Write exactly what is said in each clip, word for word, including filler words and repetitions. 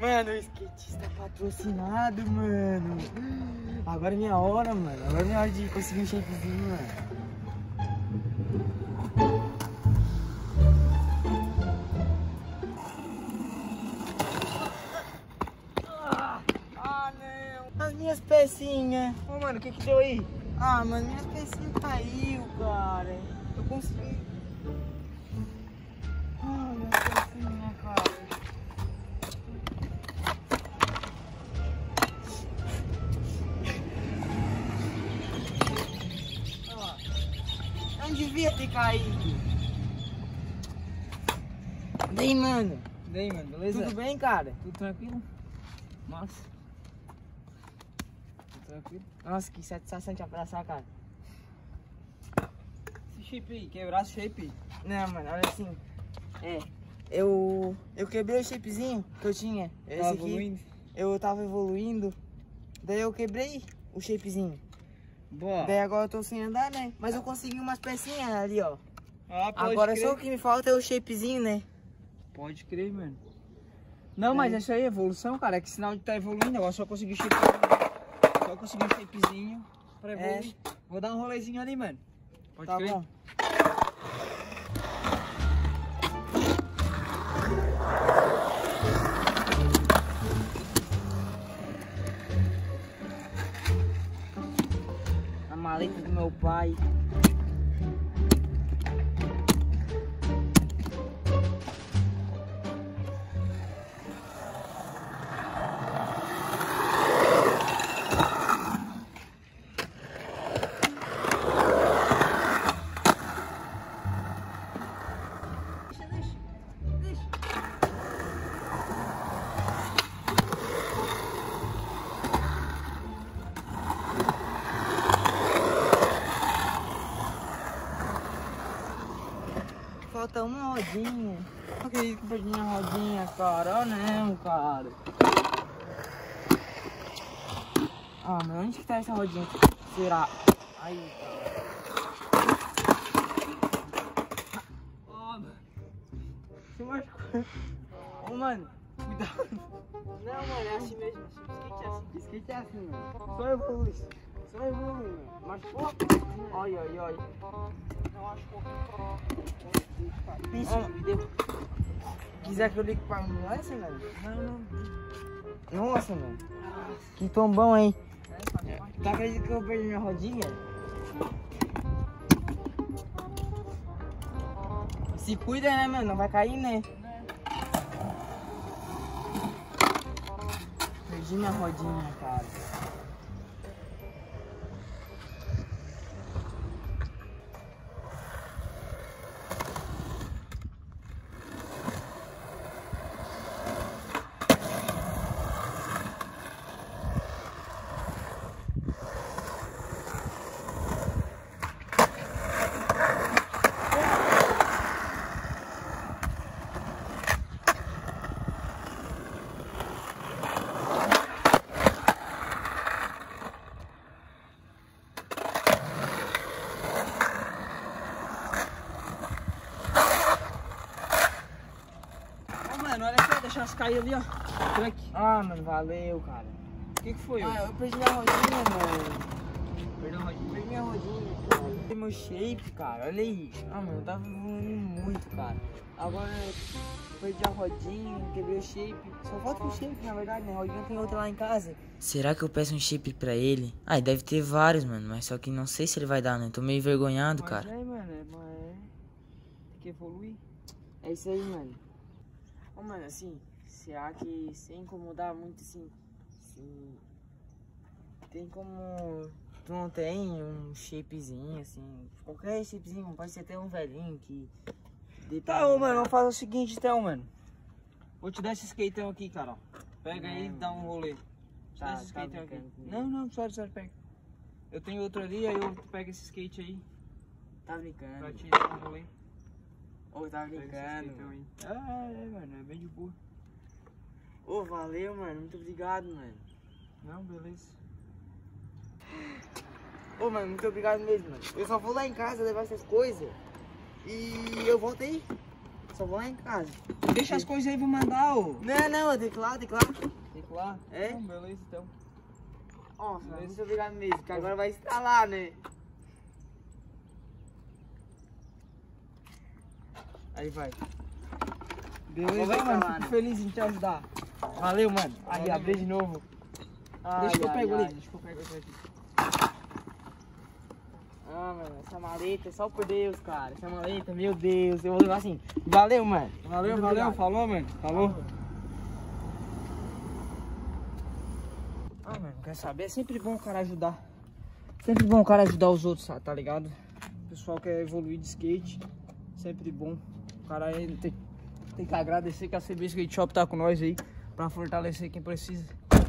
Mano, o skatista patrocinado, mano. Agora é minha hora, mano. Agora é minha hora de conseguir um shapezinho, mano. Ah, não. As minhas pecinhas. Ô, mano, o que que deu aí? Ah, mano, minhas pecinhas caiu, cara. Eu consegui. Ah, minhas pecinhas, cara. Não devia ter caído. Daí, mano. Daí, mano, beleza? Tudo bem, cara? Tudo tranquilo? Massa. Tudo tranquilo? Nossa, que satisfação te abraçar, cara. Esse shape aí, quebrar esse shape? Não, mano, olha assim. É, eu, eu quebrei o shapezinho que eu tinha. Esse Tava aqui, evoluindo? Eu tava evoluindo. Daí eu quebrei o shapezinho. Boa. Daí agora eu tô sem andar, né? Mas eu consegui umas pecinhas ali, ó. Ah, pode Agora crer. só o que me falta é o shapezinho, né? Pode crer, mano. Não, mas É. isso aí é evolução, cara. É que sinal de tá evoluindo. Agora só consegui o shape. Só consegui um shapezinho pra evoluir. É. Vou dar um rolezinho ali, mano. Pode Tá crer? bom. A maleta do meu pai. Falta uma rodinha. Não acredito que eu perdi minha rodinha, cara. Oh, não, cara. Ah, mas onde que tá essa rodinha? Será? Aí, cara. Ó, mano. Se machucou. Ô, mano, cuidado. Não, mano, é assim mesmo. Skate é assim. Skate é assim, mano. Só evolui. Só evolui, mano. Machucou? Olha, olha, olha. Não acho que Isso, me deu. Quiser que eu ligue pra ambulância, mano? Não, não. Nossa, mano. Que tombão, hein? Tu acredita que eu perdi minha rodinha? Se cuida, né, mano? Não vai cair, né? Perdi minha rodinha, cara. Mano, olha aqui, ó, deixa elas cair ali, ó. Aqui. Ah, mano, valeu, cara. O que que foi, ó? Ah, eu perdi minha rodinha, mano. Perdeu a rodinha. Perdi minha rodinha, cara. Perdi meu shape, cara. Olha aí. Ah, mano, eu tava evoluindo muito, cara. Agora eu perdi a rodinha, quebrei o shape. Só falta um shape, na verdade, né? A rodinha tem outra lá em casa. Será que eu peço um shape pra ele? Ah, deve ter vários, mano. Mas só que não sei se ele vai dar, né? Tô meio envergonhado, Mas cara. é, mano, é, mas é... Tem que evoluir. É isso aí, mano. Ô, mano, assim, será que sem incomodar muito, assim, assim, tem como tu não tem um shapezinho, assim, qualquer shapezinho, pode ser até um velhinho que... dê pra Tá, ô, mim, mano, né? vamos fazer o seguinte, então, mano. Vou te dar esse skateão aqui, cara, ó. Pega aí e Não, dá um rolê. Te Tá, dá esse tá skateão aqui. brincando comigo. Não, não, sério, sério, pega. Eu tenho outro ali, aí eu pego esse skate aí Tá pra brincando. te dar um rolê. Ô, tá Pega esse brincando, skateão mano. aí. É, é, mano, é bem de boa. Ô, valeu, mano, muito obrigado, mano. Não, beleza. Ô, mano, muito obrigado mesmo, mano. Eu só vou lá em casa levar essas coisas e eu volto aí. Só vou lá em casa. Deixa as coisas aí, vou mandar, ô. Não, não, tem que ir lá, tem que ir lá. Tem que ir lá? É? Não, beleza, então. Nossa, muito obrigado mesmo, porque agora vai instalar, né? Aí vai. Beleza, Vai mano, instalar, fico né? feliz em te ajudar. Valeu, mano. Aí, Valeu, abri de novo. Ai, deixa que eu ai, pego ai. ali, deixa que eu pego aqui. Ah, mano, essa maleta é só por Deus, cara. Essa maleta, meu Deus, eu vou levar assim. Valeu, mano. Valeu, Muito valeu, obrigado. falou, mano. Falou. Ah, mano, quer saber? É sempre bom o cara ajudar. Sempre bom o cara ajudar os outros, tá ligado? O pessoal quer evoluir de skate. Sempre bom. O cara aí tem, tem que agradecer que a C B Skate Shop tá com nós aí. Pra fortalecer quem precisa.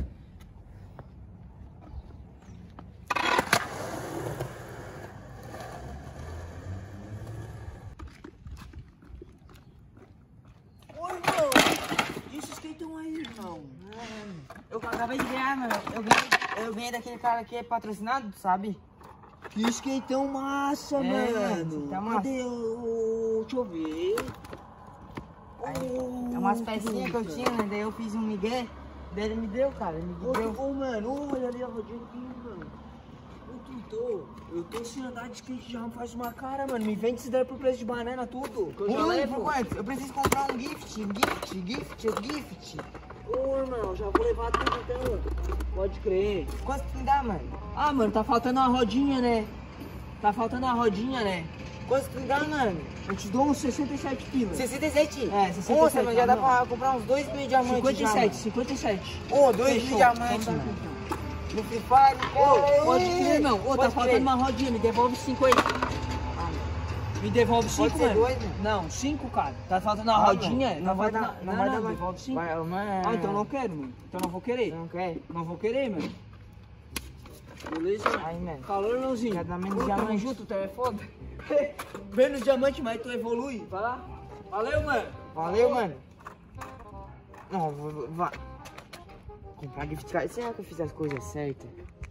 Oi, irmão. E esse skateão aí, irmão? Eu acabei de ganhar, mano. Eu ganhei, eu ganhei daquele cara que é patrocinado, sabe? Que skateão massa, É, mano. tá massa. Cadê o... Deixa eu ver. Aí, Oh, é umas pecinhas que eu puta. tinha, né? Daí eu fiz um migué. Daí ele me deu, cara. Ele me Ô, deu. ô, mano, olha ali a rodinha aqui, mano. Ô, Tuto, eu tô sem andar de skate já faz uma cara, mano. Me vende isso daí por preço de banana, tudo. Que eu já Ui, levo. por quanto? Eu preciso comprar um gift, gift, gift, gift. Ô, irmão, já vou levar tudo então. Pode crer. Quanto que me dá, mano? Ah, mano, tá faltando uma rodinha, né? Tá faltando uma rodinha, né? Quanto que me dá, mano? Eu te dou uns sessenta e sete pilas. sessenta e sete? É, sessenta e sete, Nossa, mas já dá não. pra comprar uns dois mil diamantes. cinquenta e já, sete, mano. cinquenta e sete. Ô, dois Fechou. mil diamantes, Então tá mano. aqui, então. No Free Fire, Ô, pode crer, não. Ô, tá Pode faltando crer. uma rodinha, me devolve cinco aí. Me devolve cinco, Pode ser mano. dois, mano? Não, cinco, cara. Tá faltando uma Ah, rodinha? mano, Não, não vai vai dar, dar- não, não vai vai dar, dar, devolve cinco. Vai, mano. Ah, então não quero, mano. Então não vou querer. Não quer? Não vou querer, mano. Beleza? Aí, mano. Falou, irmãozinho. Já dá menos Ô, tamo diamante. junto, tu é foda. Menos diamante, mas tu evolui. Vai lá. Valeu, mano. Valeu, mano. Não, vou, vou, vai. Comprar gift card. Será que eu fiz as coisas certas?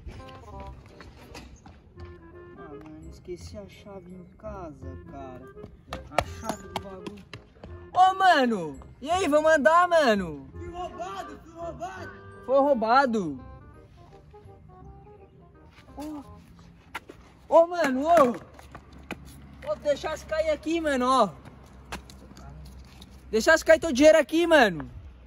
Ah, mano, esqueci a chave em casa, cara. A chave do bagulho. Ô, mano! E aí, vamos andar, mano? Fui roubado, fui roubado. Foi roubado. Ô, ô, mano, ô! Ô, deixasse cair aqui, mano, ó. Deixasse cair teu dinheiro aqui, mano.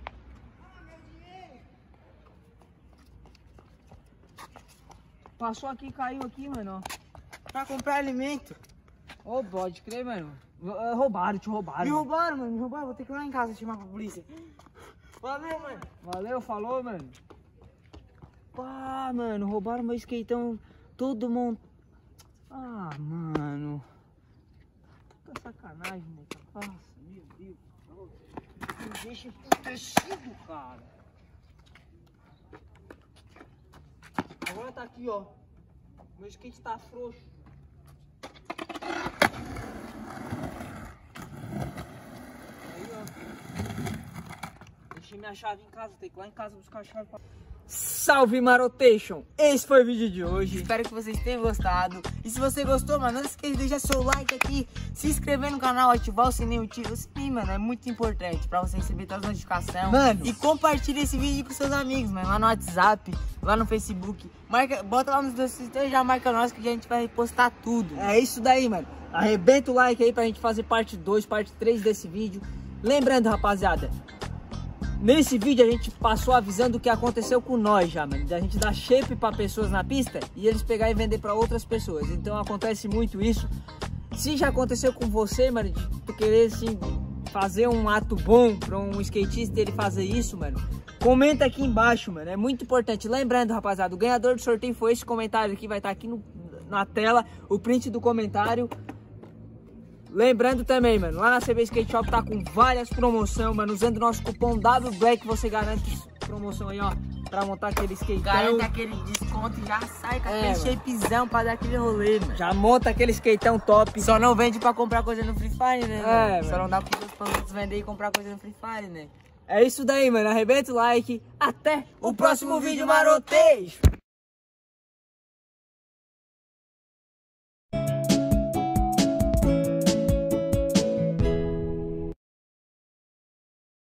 Passou aqui, caiu aqui, mano, ó. Pra comprar alimento. Ô, pode crer, mano. Uh, Roubaram, te roubaram. Me roubaram, mano. Me roubaram. Vou ter que ir lá em casa chamar pra polícia. Valeu, mano. Valeu, falou, mano. Pá, mano, roubaram meu skateão todo mundo. Ah, mano. Puta sacanagem, né, cara? Nossa, meu Deus. Me deixa emputecido, cara. Agora tá aqui, ó. Meu skate tá frouxo. Aí, ó. Deixei minha chave em casa, tem que ir lá em casa buscar a chave pra... Salve, Marotation! Esse foi o vídeo de hoje. Espero que vocês tenham gostado. E se você gostou, mano, não esqueça de deixar seu like aqui, se inscrever no canal, ativar o sininho. O sininho, mano, é muito importante pra você receber todas as notificações. Mano. E compartilhe esse vídeo com seus amigos, mano, lá no WhatsApp, lá no Facebook. Marca, bota lá nos dois e já marca nós que a gente vai postar tudo. É isso daí, mano. Arrebenta o like aí pra gente fazer parte dois, parte três desse vídeo. Lembrando, rapaziada, nesse vídeo a gente passou avisando o que aconteceu com nós já, mano. A gente dá shape pra pessoas na pista e eles pegar e vender pra outras pessoas. Então acontece muito isso. Se já aconteceu com você, mano, de tu querer, assim, fazer um ato bom pra um skatista ele fazer isso, mano, comenta aqui embaixo, mano. É muito importante. Lembrando, rapaziada, o ganhador do sorteio foi esse comentário aqui. Vai estar aqui no, na tela o print do comentário. Lembrando também, mano, lá na C B Skate Shop tá com várias promoções, mano. Usando o nosso cupom W Black você garante promoção aí, ó, pra montar aquele skate. Garante aquele desconto e já sai com É, aquele mano. shapezão pra dar aquele rolê, mano. Já monta aquele skateão top. Só não vende pra comprar coisa no Free Fire, né, É, mano? Só mano. não dá pros outros vender e comprar coisa no Free Fire, né? É isso daí, mano. Arrebenta o like. Até o, O próximo próximo vídeo vídeo marotejo.